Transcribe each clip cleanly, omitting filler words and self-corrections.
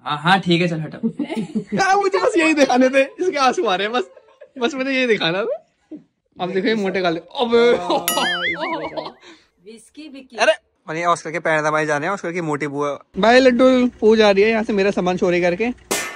हाँ ठीक है, चल हटा। मुझे बस यही दिखाने थे, इसके आंसू आ रहे हैं, बस मुझे यही दिखाना था। अब देखो ये मोटे गाले। अबे अरे और ऑस्कर के पैर दबाए जा रहे हैं, ऑस्कर की मोटी बुआ। भाई लड्डू पूज आ रही है यहाँ से मेरा सामान चोरी करके।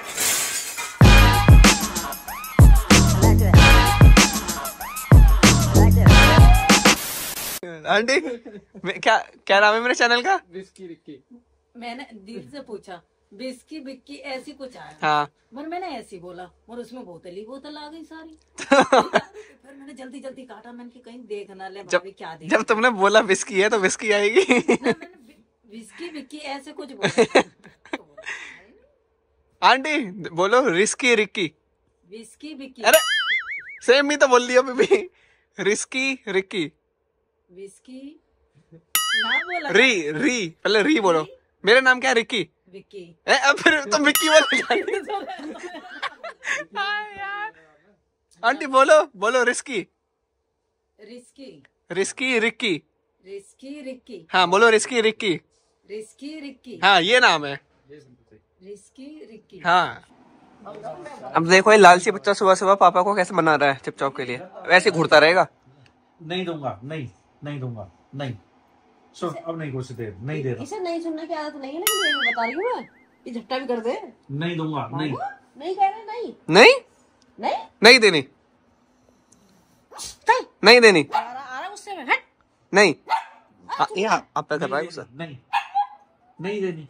आंटी क्या नाम है मेरे चैनल का? Whisky Ricky. मैंने दिल से पूछा बिस्की बिक्की ऐसी कुछ आया। हाँ मैंने ऐसी बोला और उसमें बोतल आ गई सारी। फिर मैंने जल्दी काटा, मैंने कि कहीं देख ना ले भाभी क्या देख। जब तुमने बोला विस्की है तो विस्की आएगी। मैंने विस्की बिक्की ऐसे कुछ बोला। आंटी बोलो रिस्की रिक्की। विस्की बिक्की। अरे सेम ही तो बोल दिया अभी। Risky Ricky. विस्की ना बोला। री पहले री बोलो। मेरा नाम क्या है? रिक्की। विक्की। फिर तुम विक्की बोलो। आंटी बोलो रिस्की रिक्की। हाँ बोलो रिस्की रिक्की। हाँ ये नाम है रिस्की रिक्की। हाँ। अब देखो ये लालची बच्चा सुबह सुबह पापा को कैसे बना रहा है चिपचाप के लिए, वैसे घूरता रहेगा। नहीं दूंगा, नहीं दूंगा, नहीं सुन, अब नहीं कुछ देर नहीं दे रहा। इसे नहीं सुनने की आदत नहीं है, लेकिन मैं बता रही हूँ ये झट्टा भी कर दे। नहीं दूंगा, नहीं कह रहे, नहीं देनी, नहीं देनी, आ रहा उससे में हट। नहीं ये आप क्या कर रहा है गुस्सा? नहीं देनी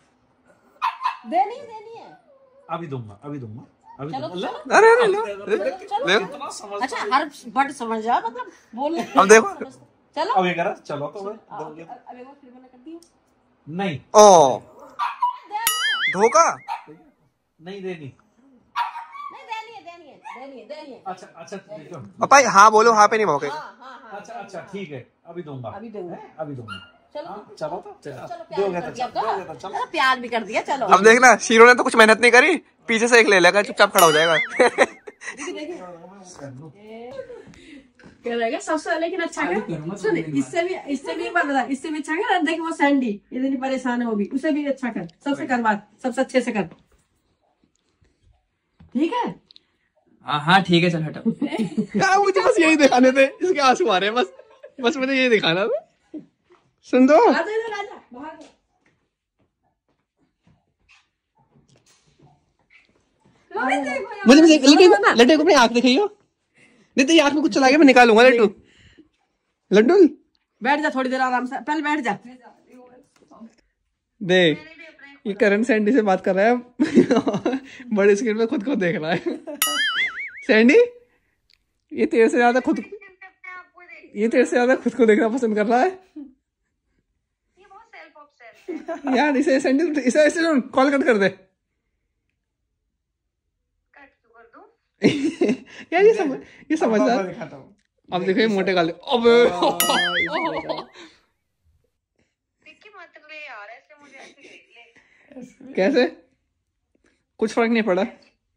है। अभी दूंगा अभी चलो। अरे लो अच्छा हर बट समझ जा, मतलब बोल। अब देखो चलो अब ये करा, चलो तो नहीं ओ धोखा नहीं देनी। अच्छा पापा हाँ बोलो, हाँ पे नहीं मौके। अच्छा ठीक है, अभी दूंगा। चलो चलो प्यार भी कर दिया। चलो अब देखना शीरो ने तो कुछ मेहनत नहीं करी, पीछे से एक ले लेगा, चुपचाप खड़ा हो जाएगा। क्या रहेगा सबसे, लेकिन अच्छा कर सुन, इससे भी एक बात बता, इससे भी अच्छा कर। देख वो सैंडी इतनी परेशान है, वो भी उसे भी अच्छा कर, सबसे कर बात, सबसे अच्छे से कर, ठीक है? हाँ ठीक है, चल हटा। मुझे बस यही दिखाने थे, इसके आंसू आ रहे हैं, बस मुझे यही दिखाना था। सुन दो मुझे लड्डू को अपनी आँख दिखाइयो, नहीं तो ये आँख में कुछ चला गया मैं निकालूंगा। लड्डू बैठ जा थोड़ी देर आराम से, पहले बैठ जा। देख ये करण सैंडी से बात कर रहा है, बड़ी स्क्रीन पे खुद को देख रहा है। सैंडी ये तेरे से ज्यादा खुद को देखना पसंद कर रहा है यार। इसे सैंडी इसे कॉल कट कर दे यार, ये समझदार। अब देखो ये मोटे गाले। अबे कैसे कुछ फर्क नहीं पड़ा।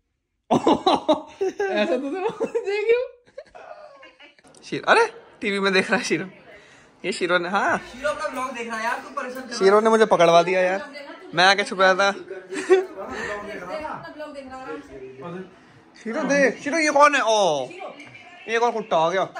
ऐसा तो देखियो। अरे टीवी में देख रहा है शीरो, ये शीरो ने, हाँ शीरो अपना ब्लॉग देख रहा है यार, तू परेशान कर। शीरो ने मुझे पकड़वा दिया यार, मैं आके छुपाया था। शीरो देख, शीरो ये कौन है? ओ ये कौन कुत्ता आ गया?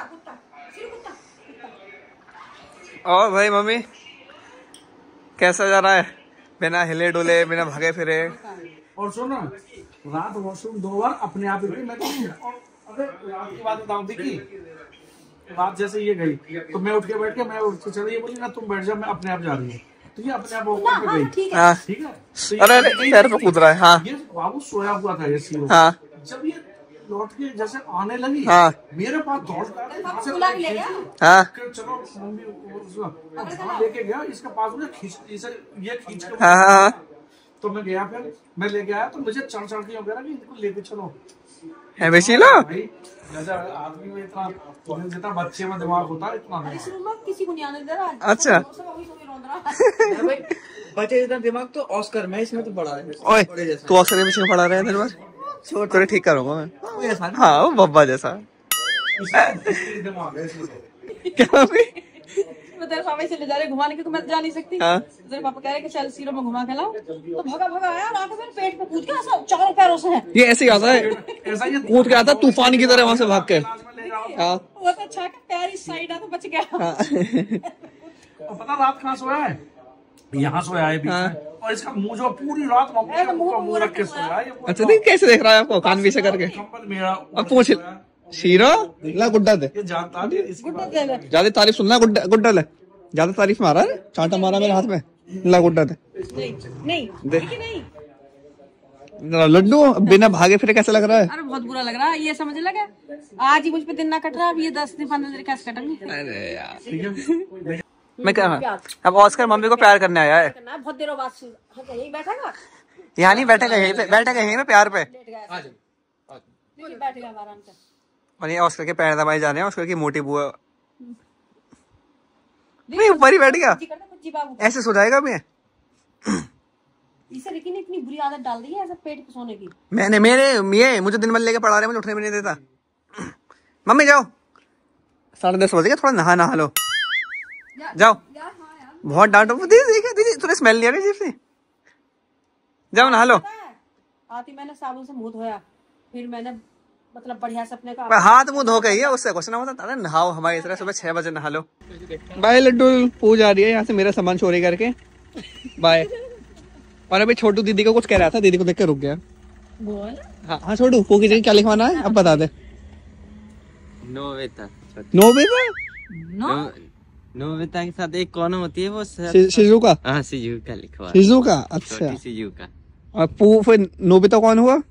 और भाई मम्मी कैसा जा रहा है, बिना हिले डुले, बिना भागे फिरे? और सुनो रात वॉशरूम 2 बार अपने आप ही। मैं अगर रात की बात बताऊं, देखी रात जैसे ये गई तो मैं उठ के मैं उठ के चली, ये बोली ना तुम बैठ जाओ, मैं अपने आप जा रही हूँ, तो ये अपने आप ऊपर पे गई। ठीक है। अरे पैर पे कूद रहा है। हाँ ये बाबू सोया हुआ था ये सीरो। हाँ जब ये लौट के जैसे आने लगी, हाँ मेरे पास दौड़ हाँ चलो मम्मी लेके गया, इसके पास में खींच के। हाँ तो मैं गया, फिर मैं लेके आया, तो मुझे चढ़ के हो गया कि इनको लेके चलो है बेशीला भाई। जैसे आदमी में इतना जितना बच्चे में दिमाग होता है इतना किसी को नहीं आने दे रहा। अच्छा बच्चे जितना दिमाग तो ऑस्कर में, इसमें तो बड़ा है। ओए तू ऑस्कर के पीछे पड़ा रहा है, धन्यवाद थोड़े ठीक करूंगा मैं। हाँ वो बब्बा जैसा। क्या मैं तेरे पापा से ले जा रहे घुमाने, क्योंकि मैं जा नहीं सकती। तेरे पापा कह रहे कि चल सीरो में घुमा के लाओ, तो भागा भागा आया और आके मेरे पेट पे कूद के ऐसा चारों पैरों से है। ये ऐसे ही आता है, कूद के आता तूफान की तरह वहां से भाग के। वो तो अच्छा पैर इस साइड आ तो बच गया। और पता रात कहाँ सोया है? यहाँ सोया है बीच में। और इसका मुंह जो पूरी रात मुंह रख के सोया है। अच्छा देख कैसे देख रहा है आपको, कान पीछे करके। मेरा अब पूछ शीरो ला गुड्डा दे, ज्यादा तारीफ सुनना। गुड्डा ले, ज्यादा तारीफ मारा है, चांटा मारा मेरे हाथ में। ला गुड्डा दे, नहीं नहीं लड्डू बिना भागे फिर कैसा लग रहा है? अरे बहुत बुरा लग रहा है, ये समझ लगा आज ही मुझ पे दिन ना कट रहा, अब ये 10 दिन 15 दिन कैसे कटेंगे। अरे यार मैं कह रहा अब ऑस्कर मम्मी को प्यार करने आया है। बहुत देर बाद यही बैठेगा, यहाँ नहीं बैठेगा, यहीं पे बैठेगा, यहीं पे प्यार पे बैठेगा आराम से। और ये ऑस्कर के पैर दबाए जा रहे हैं, ऑस्कर की मोटी बुआ नहीं ऊपर ही बैठ गया, ऐसे सो जाएगा भी। इसे रिकी ने इतनी बुरी आदत डाल दी है ऐसा पेट पे सोने की। ये मुझे दिन भर लेके पढ़ा रहे, मुझे उठने भी नहीं देता। मम्मी जाओ, 10:30 बज गए, थोड़ा नहा लो, जाओ। बहुत डांटो दीदी, तुझे स्मेल नहीं आ रही जीप से? जाओ नहा लो। आती मैंने साबुन से मुंह धोया, फिर मैंने मतलब बढ़िया से अपने का हाथ मुंह धो के ही है, उससे कुछ ना होता। अरे नहाओ हमारी तरह, सुबह 6 बजे नहा लो। बाय लड्डू, पूजा आ रही है यहाँ से मेरा सामान चोरी करके। बाय। और अभी छोटू दीदी को कुछ कह रहा था, दीदी को देख के रुक गया। हाँ छोटू, पू की क्या लिखवाना है अब बता दे। नोवेता नोवेता के साथ एक कौन होती है वो शिजुका। हाँ शिजुका लिखवा, शिजुका, अच्छा शिजुका। और पू फिर नोबिता कौन हुआ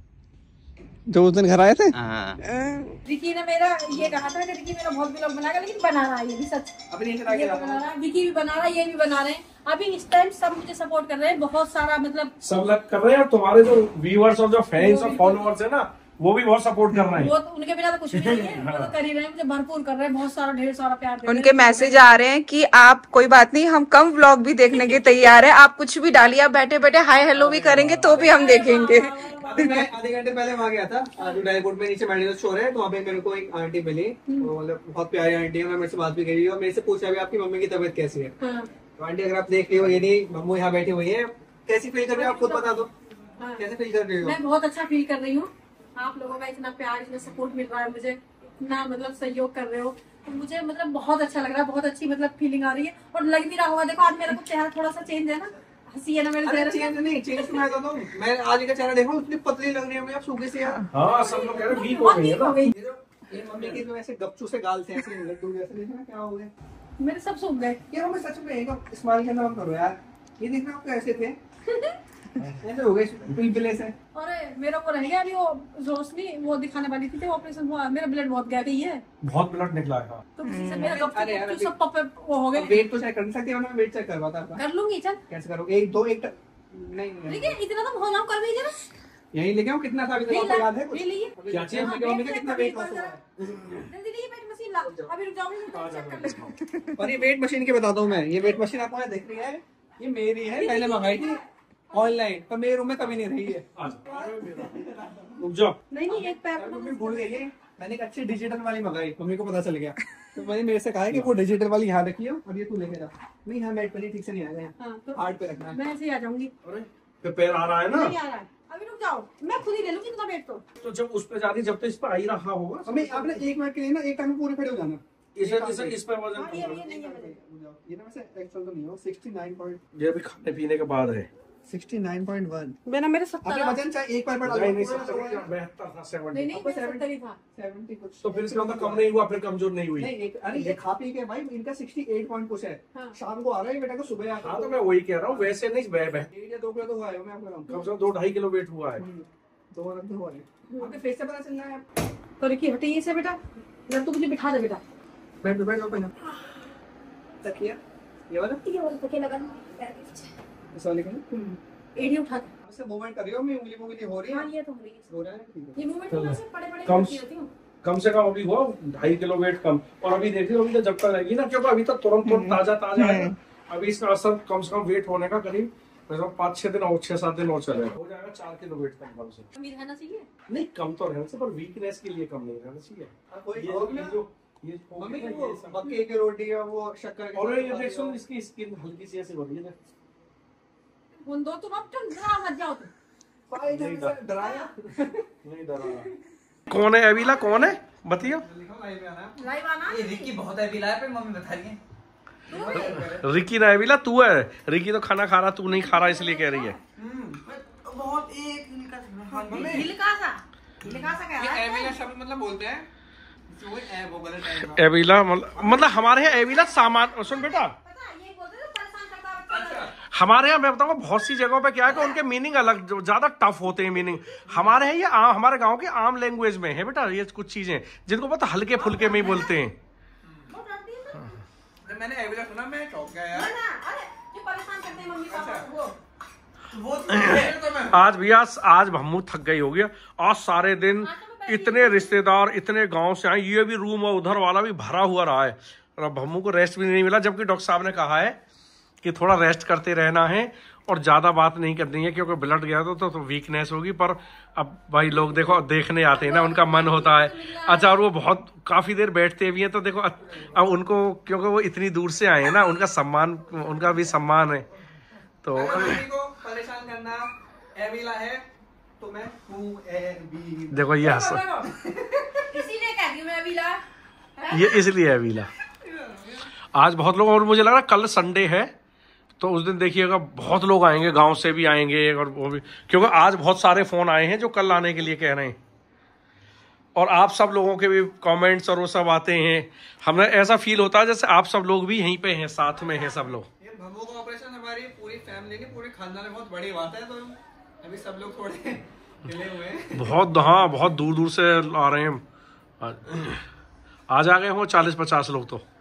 जो उस दिन घर आए थे? विकी ने मेरा ये कहा था कि विकी मेरा बहुत व्लॉग बनाएगा, लेकिन बना रहा है ये भी सच। अभी ये बना रहा है, विकी भी बना रहा है, ये भी बना रहे हैं। अभी इस टाइम सब मुझे सपोर्ट कर रहे हैं, बहुत सारा मतलब सब लोग कर रहे हैं। और तुम्हारे जो व्यूअर्स और जो फैंस और फॉलोअर्स है ना, वो भी बहुत सपोर्ट कर रहे हैं। वो तो उनके बिना तो कुछ भी नहीं है, वो तो कर ही रहे हैं, मुझे भरपूर कर रहे हैं, बहुत सारा ढेर सारा प्यार दे रहे हैं। उनके मैसेज आ रहे हैं कि आप कोई बात नहीं, हम कम व्लॉग भी देखने के तैयार है, आप कुछ भी डालिए, आप बैठे बैठे हाय हेलो भी करेंगे तो भी हम देखेंगे। मैं आधे घंटे पहले वहाँ गया था, जो डायकोट में नीचे मेडिकल स्टोर है, तो वहाँ पे मेरे को एक आंटी मिली, तो मतलब बहुत प्यारी आंटी है, मैं मेरे से बात भी करी और मेरे से पूछा भी आपकी मम्मी की तबीयत कैसी है। तो आंटी अगर आप देख रही हो, ये नहीं मम्मू यहाँ बैठी हुई है, कैसी फील कर रही हो आप खुद बता दो, कैसे फील कर रही हो? मैं बहुत अच्छा फील कर रही हूँ, आप लोगों का इतना प्यार, इतना सपोर्ट मिल रहा है मुझे, इतना मतलब सहयोग कर रहे हो, तो मुझे मतलब बहुत अच्छा लग रहा है, बहुत अच्छी मतलब फीलिंग आ रही है। और लग भी रहा होगा, देखो आज मेरा कुछ चेहरा थोड़ा सा चेंज है ना, हंसी है ना मेरे चेहरे। चेंज नहीं, चेंज तो मैं कहता हूं, मैं आज का चेहरा देखो, इतनी पतली लग रही है, मैं अब सूखे से यार। हाँ सब लोग कह रहे हैं वीक हो गई है ना। ये मम्मी की तो ऐसे गपचू से गाल थे, ऐसे लड्डू जैसे, देखना क्या हो गया, मेरे सब सूख गए। ये मैं सच में एक स्माइल करना बंद करो यार, ये देखना आप कैसे थे ऐसे हो गए पिंपले से। और मेरा वो रह गया अभी, वो रोशनी वो दिखाने वाली थी, ऑपरेशन हुआ, मेरा ब्लड बहुत गया गई है, बहुत ब्लड निकला है। तो किसी से मेरा गप सब पप्पे वो हो गए। वेट तो चेक कर सकती है, मैं वेट चेक करवाता आपका। कर लूंगी, चल कैसे करो? एक दो एक नहीं ठीक है, इतना तो हो जाओ, कर दीजिए ना। यही लेके आओ, कितना था अभी तक आपको याद है कुछ? ले लिए क्या चीज मम्मी का कितना वेट लॉस हुआ है? जल्दी नहीं, वेट मशीन ला, अभी रुक जाओ, मैं चेक कर लेती हूं। और ये वेट मशीन की बताता हूँ मैं, ये वेट मशीन आपको यहाँ देख रही है, ये मेरी है, पहले मंगाई थी ऑनलाइन, पर मेरे रूम में कभी नहीं रही है। रुक जाओ, नहीं एक पैर मम्मी भूल गई है, मैंने एक अच्छी डिजिटल वाली मंगाई, मम्मी को पता चल गया, तो मैंने मेरे से कहा है कि वो डिजिटल वाली यहाँ रखिए और ये तू लेके जा। नहीं हाँ मैट पर ठीक से नहीं आएगा यहाँ, तो हार्ड पे रखना है। मैं ऐसे ही आ जाऊंगी। अरे पैर आ रहा है ना, नहीं आ रहा है, अभी रुक जाओ, मैं खुद ही ले लूंगी इतना वेट तो जब उस पे जा रही, जब तो इस पे आ ही रहा होगा। मम्मी आपने 1 मिनट के लिए ना एक टाइम में पूरे खड़े हो जाना। इस पे वजन ये नहीं है, ये ना वैसे एक्चुअल तो नहीं हो, 69 पॉइंट, ये भी खाने पीने के बाद है। 69.1 मैंने मेरे अपने 70 वजन चाहे एक पैर पर नहीं नहीं, डालो। 72 था, 70। नहीं नहीं, 70 ही था। 70 कुछ तो फिर इसका मतलब कम नहीं हुआ, फिर कमजोर नहीं हुई। नहीं, अरे ये खा पी के भाई इनका 68 पॉइंट कुछ है। हाँ। शाम को आ रहा है बेटा को, सुबह आता हाँ तो मैं वही कह रहा हूँ, वैसे नहीं 1 या 2 किलो तो हुआ है, मैं आपको बताऊं कम से कम 2-2.5 किलो वेट हुआ है। 2 रन तो हुआ है। आपके फेस से पता चल रहा है। तो रिकी हटिए से बेटा, जब तू मुझे बिठा दे बेटा। बैठ जाओ पहले तकिया, ये वाला तकिया लगा इस वाले को एड़ी उठा दे। उससे मूवमेंट कर रही हो, मैं उंगली हो रही है। हाँ ये तो हो रही है, हो रहा है, ठीक है। ये मूवमेंट थोड़ा सा बड़े-बड़े कम करती रहती हूं। कम से कम अभी हुआ 2.5 किलो वेट कम। और अभी देख रही हो, अभी तो जब तक लगेगी ना, क्योंकि अभी तक तुरंत ताजा है ना, अभी इसका असर कम से कम वेट होने का करीब 5-6 दिन और 6-7 दिन और चलेगा, हो जाएगा 4 किलो वेट कम से। कम रहना चाहिए, नहीं कम तो रहना चाहिए, पर वीकनेस के लिए कम नहीं रहना चाहिए। ये जो मम्मी की वो मक्के की रोटी और वो शक्कर के और साथ ये खा देखो लियो। इसकी स्किन हल्की सी ऐसी हो रही है। उन दो तुम अब तुम डरा मत जाओ तुम। भाई ने मुझे डराया। नहीं डरा। कौन है एविला, कौन है बताइयो? लिखो लाइव में आना है। लाइव आना। ये रिकी बहुत है बिलाया पे मम्मी बता रही है। रिकी ना एविला तू है। रिकी तो खाना खा रहा, तू नहीं खा रहा इसलिए कह रही है। बहुत एक मम्मी हिलका सा क्या ये है? एविला शब्द मतलब बोलते हैं जो वो गलत टाइम का। एविला मतलब हमारे यहाँ एविला सामान, सुन बेटा पता है ये बोलते थे परेशान करता है बच्चा। हमारे यहाँ मैं बताऊंगा बहुत सी जगहों पे क्या है कि उनके मीनिंग अलग, जो ज्यादा टफ होते हैं मीनिंग। हमारे यहाँ ये हमारे गांव के आम लैंग्वेज में है बेटा ये कुछ चीजें जिनको पता हल्के फुल्के में ही बोलते हैं। वो डरती है तो। जब मैंने एविला सुना मैं चौंक गया यार। ना अरे जो परेशान करते हैं मम्मी पापा को वो। आज भैया आज भम्मू थक गई होगी। आज सारे दिन इतने रिश्तेदार इतने गांव से आए, ये भी रूम और उधर वाला भी भरा हुआ रहा है और भम्मू को रेस्ट भी नहीं मिला, जबकि डॉक्टर साहब ने कहा है कि थोड़ा रेस्ट करते रहना है और ज्यादा बात नहीं करनी है क्योंकि ब्लड गया तो वीकनेस होगी। पर अब भाई लोग देखो देखने आते हैं ना, उनका मन होता है। अच्छा और वो बहुत काफी देर बैठते भी हैं तो देखो अब उनको क्योंकि वो इतनी दूर से आए हैं ना, उनका सम्मान, उनका भी सम्मान है। तो मम्मी को परेशान करना एविला है तो मैं हूँ एविला। देखो ये हंस, इसीलिए कह रही हूँ मैं अभी ला। ये इसलिए है वीला। आज बहुत लोग, और मुझे लग रहा है कल संडे है तो उस दिन देखिएगा बहुत लोग आएंगे, गांव से भी आएंगे और वो भी, क्योंकि आज बहुत सारे फोन आए हैं जो कल आने के लिए कह रहे हैं और आप सब लोगों के भी कमेंट्स और वो सब आते हैं। हमें ऐसा फील होता है जैसे आप सब लोग भी यहीं पे हैं, साथ में हैं सब लोग। ये भम्मू का ऑपरेशन हमारी पूरी फैमिली की, पूरे खानदान में बहुत बड़ी बात है, तो अभी सब लोग थोड़े हिले हुए हैं। बहुत, हाँ बहुत दूर दूर से आ रहे हैं। आज आ गए हो 40-50 लोग तो।